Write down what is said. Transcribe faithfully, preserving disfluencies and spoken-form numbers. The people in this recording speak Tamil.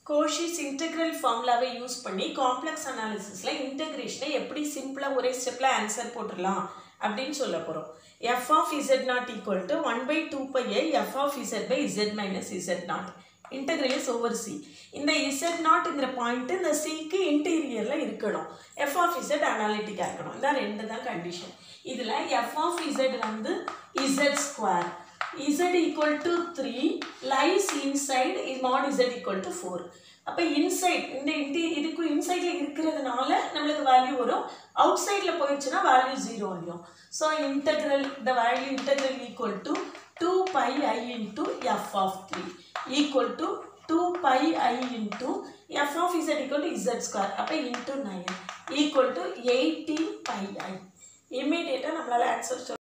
Cauchy's integral formulaவை யூஸ் பண்ணி காம்ப்ளெக்ஸ் அனாலிசிஸ்ல இன்டகிரேஷனை எப்படி சிம்பிளா ஒரே ஸ்டெப்ல ஆன்சர் போட்டுறலாம் அப்படினு சொல்ல போறோம். f of z naught equal to one by two pi i f of z by z minus z naught. Integral is over c. இந்த z naught ங்கற பாயிண்ட் இந்த c க்கு இன்டீரியர்ல இருக்கணும். f of z அனாலிட்டிக்கா இருக்கணும். இந்த ரெண்டு தான் கண்டிஷன். இதுல f of z வந்து z square. Z equal to three lies inside is mod z equal to four. அப்ப inside இந்த இதுக்கு insideல இருக்குறதுனால நமக்கு வேல்யூ வரும். outsideல போயிடுச்சுனா வேல்யூ zero ஆகும். So integral the value integral equal to two pi I into f of three equal to two pi I into f of z equal to z square. அப்ப into nine equal to eighteen pi I. Immediately நம்மளால ஆன்சர்